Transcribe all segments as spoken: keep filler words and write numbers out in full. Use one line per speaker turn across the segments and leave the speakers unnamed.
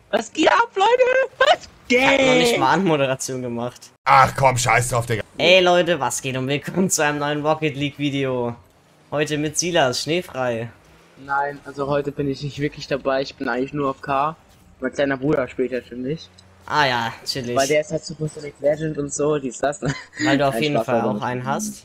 Was geht ab, Leute? Was geht?
Ich hab noch nicht mal Anmoderation gemacht.
Ach komm, scheiß drauf, Digga.
Ey Leute, was geht und willkommen zu einem neuen Rocket League Video. Heute mit Silas, schneefrei.
Nein, also heute bin ich nicht wirklich dabei. Ich bin eigentlich nur auf K. Mein kleiner Bruder spielt ja für mich.
Ah ja, chillig.
Weil der ist halt Super Sonic Legend und so, die ist das.
Weil du auf
Nein,
jeden
Spaß,
Fall
aber
auch
nicht.
einen hast.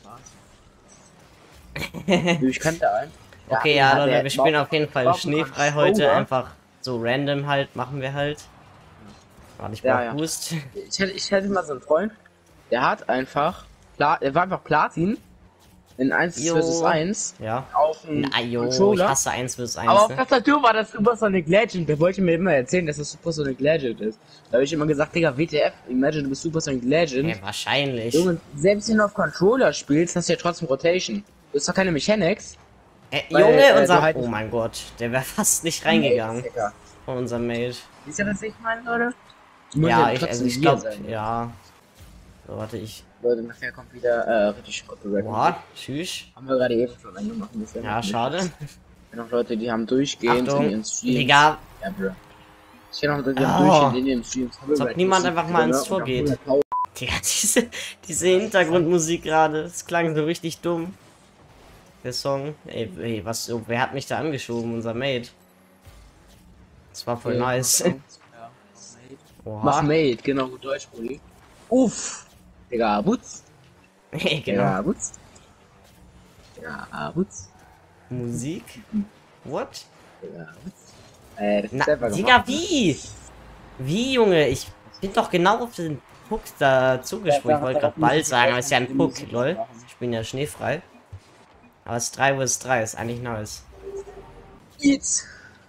Du, ich kannte einen.
Okay, ja,
ja,
Leute,
der
wir spielen auf jeden Fall
braucht
schneefrei
einen
heute.
Controller.
Einfach so random halt, machen wir halt. Warte, ich brauch
Ja, ja.
Boost.
Ich hätte, ich hätte mal so einen Freund, der hat einfach, Pla der war einfach Platin in eins
Jo.
versus eins
Ja.
auf dem
Na jo, ich
Controller.
hasse eins versus
Aber
eins,
auf
ne?
Tastatur war das Super Sonic Legend. Der wollte mir immer erzählen, dass das Super Sonic Legend ist. Da habe ich immer gesagt, Digga, W T F, Imagine, du bist Super Sonic Legend.
Ja, wahrscheinlich.
Junge, selbst wenn du auf Controller spielst, hast du ja trotzdem Rotation. Du hast doch keine Mechanics.
Äh,
weil,
Junge,
äh,
unser...
du halt-
Oh mein Gott, der wäre fast nicht reingegangen
Digga.
von unserem Mate.
Wisst ihr, was ich meine, Leute? Du musst
Ja, ich,
trotzdem
also ich
hier
glaube,
sein.
ja. So, warte, ich...
Leute, nachher kommt wieder äh, richtig Copyright.
Boah, tschüss.
Haben wir gerade eben schon angemacht. ein bisschen.
Ja, schade.
Ich kenne noch Leute, die haben durchgehend
Achtung,
in ihren Streams.
Digga,
Ja, bro. Ich kenne noch Leute, die haben
Oh.
durchgehend in ihren Streams.
als ob niemand einfach mal ins Tor geht. Digga, diese, diese Hintergrundmusik gerade, das klang so richtig dumm. Der Song. Ey, ey, was, oh, wer hat mich da angeschoben? Unser Mate. Das war voll nice.
Mach
Oha.
Mate, genau, gut Deutsch, Brudi. Uff. Digga, Butz.
Ey,
Digga,
genau.
Butz. Digga, Butz.
Musik? What?
Digga, Butz. Äh, das
Na,
ist selber
Digga,
gemacht.
wie? Wie, Junge? Ich bin doch genau auf den Puck da zugesprungen. Ich wollte gerade Ball sagen, aber es ist ja ein Puck, lol. Ich bin ja schneefrei. Aber es ist drei vs drei, ist eigentlich nice.
Jetzt.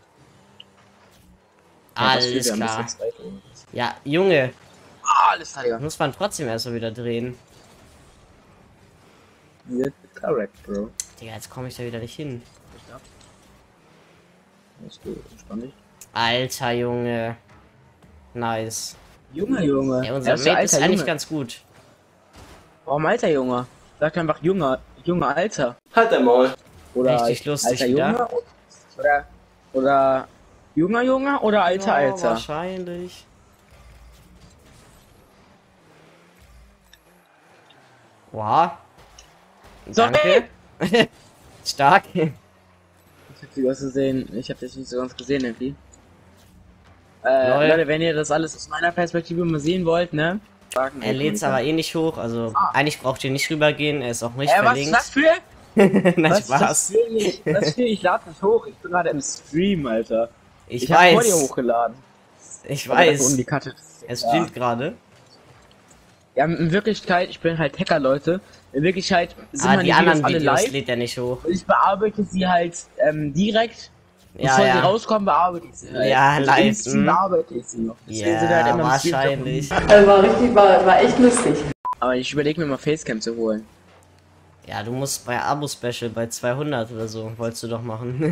Alles klar. Ja, Junge,
Ah, alles klar, Digga.
muss man trotzdem erst mal wieder drehen.
Jetzt correct, Bro.
Digga, jetzt komme ich da wieder nicht hin.
Alles gut, entspann dich.
Alter, Junge. Nice.
Junge, Junge.
Ey, unser
Er ist so
Mate ist
alter
eigentlich
Junge.
ganz gut.
Warum alter Junge? Sag einfach Junge, Junge Alter.
Halt dein Maul.
Oder
Richtig lustig
alter
wieder.
Junge oder oder junger Junge oder alter
Ja,
Alter.
wahrscheinlich. Wow.
So,
Danke. Stark.
Ich hab sie was gesehen. Ich hab das nicht so ganz gesehen irgendwie. Äh,
Lol.
Leute, wenn ihr das alles aus meiner Perspektive mal sehen wollt, ne? Sagen
Er lädt's aber eh nicht hoch, also
Ah.
eigentlich braucht ihr nicht rübergehen, er ist auch nicht
Äh, was ist
verlinkt.
das für?
Na,
Was ist das
Spaß.
für? Ich, was für? Ich lade das hoch. Ich bin gerade im Stream, Alter.
Ich,
Ich hab vor dir
weiß.
hochgeladen.
Ich
Aber das
weiß.
ungecuttet.
Es
Ja.
streamt gerade.
Ja, in Wirklichkeit, ich bin halt Hacker, Leute. In Wirklichkeit sind
Ah,
meine
die
Videos
anderen
alle
Videos
live.
lädt er nicht hoch.
Und ich bearbeite sie halt ähm, direkt.
Ja,
Bevor sie
ja.
rauskommen, bearbeite ich sie halt.
Ja,
Und
live,
im Stream
hm.
bearbeite ich sie noch. Deswegen sind
Ja,
halt immer im Stream
wahrscheinlich.
Äh, war richtig, war, war echt lustig.
Aber ich überlege mir mal Facecam zu holen.
Ja, du musst bei Abo-Special bei zweihundert oder so, wolltest du doch machen.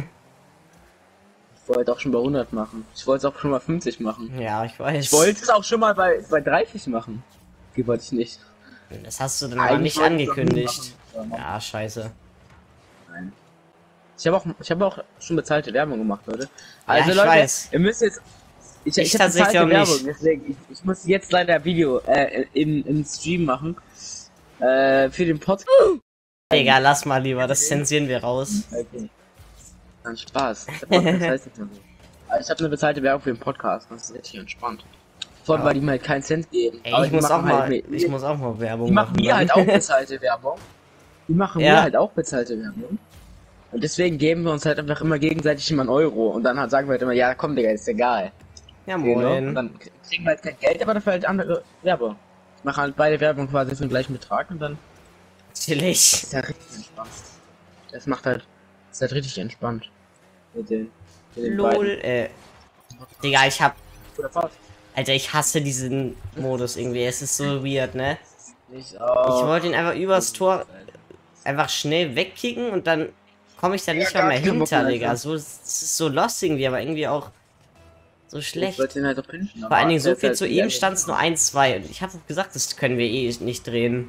Ich wollte auch schon bei hundert machen. Ich wollte es auch schon mal fünfzig machen.
Ja, ich weiß.
Ich wollte es auch schon mal bei, bei dreißig machen. Die wollte ich nicht.
Das hast du dann aber
Eigentlich
nicht
wollte ich es auch nie
angekündigt.
machen.
Ja, scheiße.
Nein. Ich habe auch, ich habe auch schon bezahlte Werbung gemacht, Leute. Also
ich
Leute,
weiß.
ihr müsst jetzt. Ich,
Ich
ich, habe
tatsächlich
bezahlte
auch nicht.
Werbung, deswegen ich, ich muss jetzt leider Video äh, im, im Stream machen. Äh, für den Podcast.
Egal, lass mal lieber, das zensieren wir raus.
Okay. Dann Spaß. Der Podcast heißt nicht mehr so. Aber ich habe eine bezahlte Werbung für den Podcast. Das ist richtig entspannt. Vor allem,
Ja.
weil die mir halt keinen Cent geben.
Ey,
Aber
ich
die
muss auch
machen halt
mal,
mit-
ich muss auch mal Werbung
Die machen
machen.
mir halt auch bezahlte Werbung. Die machen
Ja.
mir halt auch bezahlte Werbung. Und deswegen geben wir uns halt einfach immer gegenseitig immer einen Euro. Und dann halt sagen wir halt immer, ja komm Digga, ist egal.
Ja,
Genau. Und
moin.
dann kriegen wir halt kein Geld, aber dafür halt andere Werbung. Ich mache halt beide Werbung quasi für den gleichen Betrag und dann
Chillig.
ist halt richtig entspannt. Das macht halt, ist halt richtig entspannt. Mit den, mit den
Lol,
beiden.
äh. Digga, ich hab.
Oder Fahrt.
Alter, ich hasse diesen Modus irgendwie. Es ist so weird, ne?
Ich
Ich
auch.
wollte ihn einfach übers Tor einfach schnell wegkicken und dann komme ich da nicht
Ja,
mal mehr
gar keinen Bock
hinter,
mehr,
Digga.
Alter.
So, es ist so lost irgendwie, aber irgendwie auch so
Ich
schlecht.
wollte ihn halt auch pinchen.
Vor allen Dingen so viel
halt
zu ihm stand es nur eins zwei. Und ich habe gesagt, das können wir eh nicht drehen.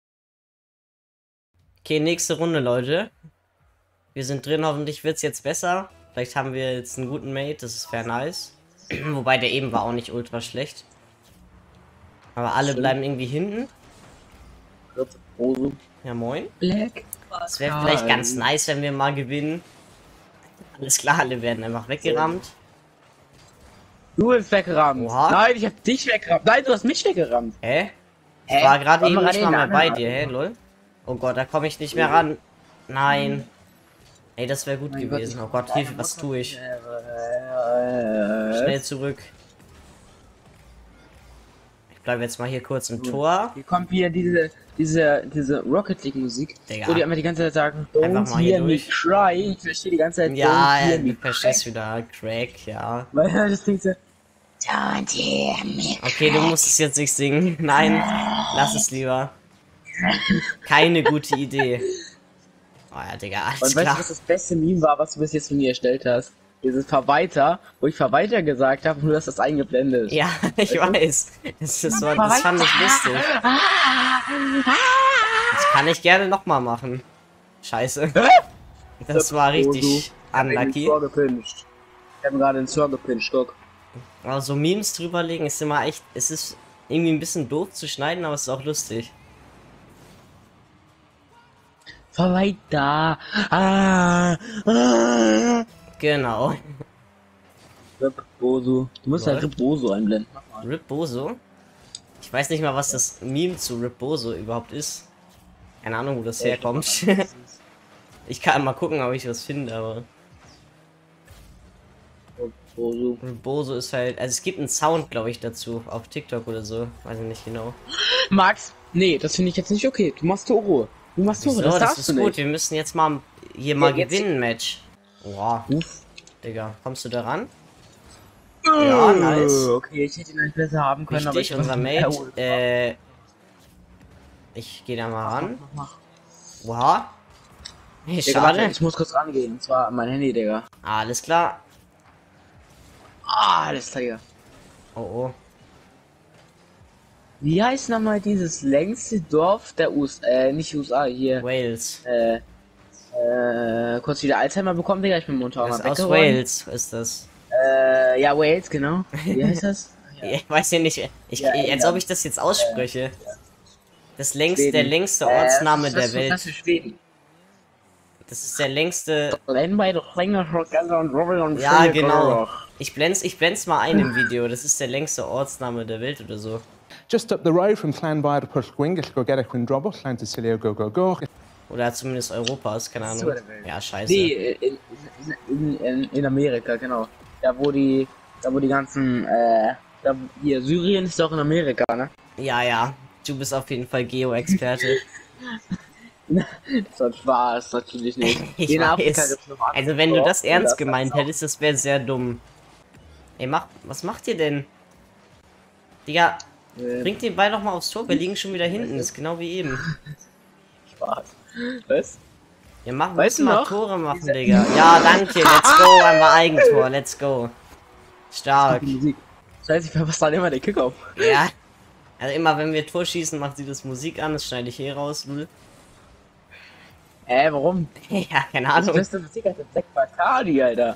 Okay, nächste Runde, Leute. Wir sind drin, hoffentlich wird es jetzt besser. Vielleicht haben wir jetzt einen guten Mate, das ist fair nice. Wobei der eben war auch nicht ultra schlecht. Aber alle
Stimmt.
bleiben irgendwie hinten.
Boso.
Ja, moin.
Black.
Es wäre vielleicht ganz nice, wenn wir mal gewinnen. Alles klar, alle werden einfach weggerammt.
Du bist weggerammt.
Oha.
Nein, ich hab dich weggerammt. Nein, du hast mich weggerammt.
Hä? Ich
Hä?
war gerade
Wollen
eben
wir
nicht
gerade
mal
den
mehr bei
anderen
dir, hä,
haben?
lol? Oh Gott, da komme ich nicht mehr ran. Nein. Ey, das wäre gut
Mein
gewesen.
Gott,
Oh Gott, Hilfe, was tue ich? Schnell zurück. Ich bleibe jetzt mal hier kurz im Tor.
Hier kommt wieder diese, diese, diese Rocket League Musik,
Digga.
wo die immer die ganze Zeit sagen,
Einfach
don't
mal hier
hear me
durch.
cry. Ich verstehe die ganze Zeit,
Ja,
don't hear
du
me
verstehst
cry.
wieder. Crack, ja.
Weil das klingt so, don't hear me
Okay, du musst es jetzt nicht singen. Nein, lass es lieber. Keine gute Idee. Oh ja, Digga, alles
Und weißt du,
klar.
was das beste Meme war, was du bis jetzt von mir erstellt hast? Dieses Verweiter, wo ich Verweiter gesagt habe, nur dass das eingeblendet ist.
Ja, ich weiß. Das, das, war, das fand ich lustig. Das kann ich gerne nochmal machen. Scheiße. Das war richtig unlucky.
Ich habe gerade den Tor gepinscht, guck.
Aber so Memes drüberlegen ist immer echt. Es ist irgendwie ein bisschen doof zu schneiden, aber es ist auch lustig.
Verweiter. Ah, ah.
Genau.
Boso. Du musst
Lol.
halt Reboso einblenden.
Rip Bozo? Ich weiß nicht mal, was das Meme zu Rip Bozo überhaupt ist. Keine Ahnung, wo das herkommt. Ich kann mal gucken, ob ich was finde, aber
Boso.
Rip Bozo ist halt. Also es gibt einen Sound, glaube ich, dazu. Auf TikTok oder so. Weiß ich nicht genau.
Max, nee, das finde ich jetzt nicht okay. Du machst Toro. Du machst Toro,
So,
das
das,
darfst
ist
du
gut.
nicht.
Wir müssen jetzt mal hier mal
jetzt-
gewinnen, Match. Boah,
Uff.
Digga, kommst du da ran? Ja, nice.
Okay, ich hätte ihn nicht besser haben können, aber
Richtig,
ich
unser Mate. Äh, ich gehe da mal ran. Oha. Hey,
Digga, warte,
schade.
ich muss kurz rangehen. Und zwar an mein Handy, Digga.
Alles klar.
Ah, alles klar, Digga.
Oh, oh.
Wie heißt nochmal dieses längste Dorf der U S A? Äh, nicht U S A, hier.
Wales.
Äh, äh, kurz wieder Alzheimer bekommen, Digga. Ich bin momentan
Das
mal
ist aus
weggeräumt.
Wales, ist das.
Äh, ja, Wales, genau. Wie heißt das? Ja.
Ich weiß ja nicht, ich,
Ja,
als
England.
ob ich das jetzt ausspreche. Das längste,
Schweden.
der längste
Äh,
Ortsname
das ist-
der
das ist
Welt.
für Schweden.
Das ist der längste.
Len bei der Länge von Gaza und Robin und
Ja,
Schwede-
genau. Ich blend's, ich blend's mal ein im Video. Das ist der längste Ortsname der Welt oder so.
Just up the road from Llanfair Pwllgwyngyll, go get a Quindrobos, Llan Cecilia, go, go, go.
Oder zumindest Europas, keine
So
Ahnung.
der Welt.
Ja, scheiße.
Nee, in, in, in, in Amerika, genau. Da wo die, da wo die ganzen, äh, da, hier, Syrien ist doch in Amerika, ne?
Ja, ja. Du bist auf jeden Fall Geo-Experte.
Das war Spaß, natürlich nicht.
Ich
In Afrika
weiß.
gibt's noch andere
Also wenn du
Dorf,
das
und
ernst
das
gemeint
hat's auch.
hättest, das wäre sehr dumm. Ey, mach, was macht ihr denn? Digga,
Äh,
bringt den Ball doch mal aufs Tor. Wir liegen schon wieder hinten. Das ist genau wie eben.
Spaß. Was?
Ja, mach,
Weißt
musst
du
mal
noch?
Tore machen, Digga. Ja, danke. Let's go. Einmal Eigentor. Let's go. Stark.
Die Musik. Scheiße, ich verpasse dann immer den Kickoff.
Ja. Also immer wenn wir Tor schießen, macht sie das Musik an. Das schneide ich hier raus. Null.
Äh, warum?
Ja, keine
Das
Ahnung.
beste Musik hat der Zack Bacardi, Alter.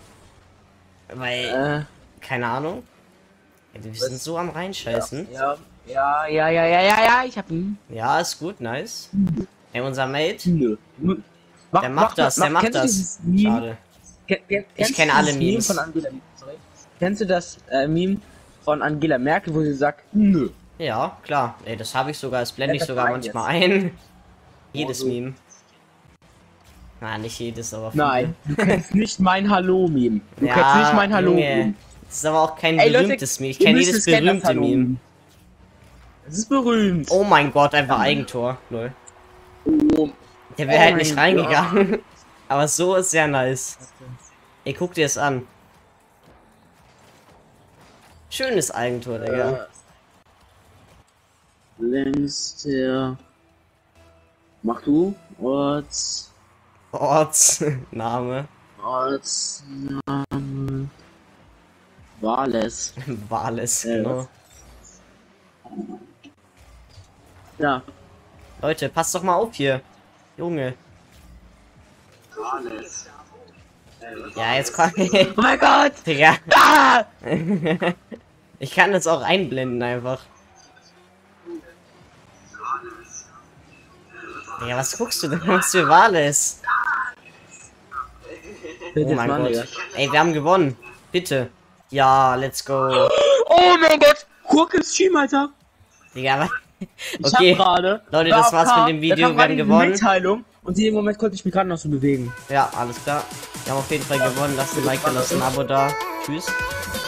Weil,
Äh,
keine Ahnung. Ey, wir sind so am reinscheißen.
ja, ja, ja, ja, ja, ja, ja, ich hab ihn.
Ja, ist gut. Nice. Ey, unser Mate.
Nö. Mach,
Der macht das. Der macht
kennst du
das.
dieses Meme?
Schade.
Ken, ken, kennst
kenn
du
alle
dieses Meme
Memes.
von Angela, sorry. Kennst du das äh, Meme von Angela Merkel, wo sie sagt, nö.
Ja, klar. Ey, das habe ich sogar. Das blende
Ja,
ich
das
sogar
war
manchmal ein. Jedes
Oh, so.
Meme. Na, nicht jedes, aber viele.
Nein, du kennst nicht mein Hallo-Meme. Du
Ja,
kennst nicht mein Hallo-Meme.
Junge. Das ist aber auch kein
Ey, Leute,
berühmtes Meme. Ich
ihr
kenne
müsst
jedes
es kennen, das
berühmte
Hallo-Meme.
Meme.
Das ist berühmt.
Oh mein Gott, einfach Eigentor. Lol.
Oh.
Der wäre
Oh
halt nicht
mein
reingegangen. Aber so ist sehr nice. Ey, guck dir es an. Schönes Eigentor, Digga.
Äh, längster. Mach du. Orts.
Ortsname.
Ortsname. Wales.
Wales,
Ja,
genau.
Ja.
Leute, passt doch mal auf hier. Junge.
Wales.
Ja, jetzt komm.
Oh mein Gott!
Digga.
Ah!
Ich kann das auch einblenden einfach. Ja, was guckst du denn, was für Wale ist? Oh mein Gott. Ey, wir haben gewonnen. Bitte. Ja, let's go.
Oh mein Gott! Hurkens Stream, Alter!
Digga, was?
Ich
Okay,
hab grade,
Leute, das war's mit dem Video, wir haben gewonnen.
Mitteilung und in dem Moment konnte ich mich gerade noch so bewegen.
Ja, alles klar. Wir haben auf jeden Fall gewonnen. Lasst ein Like da, lasst ein Abo da. Tschüss.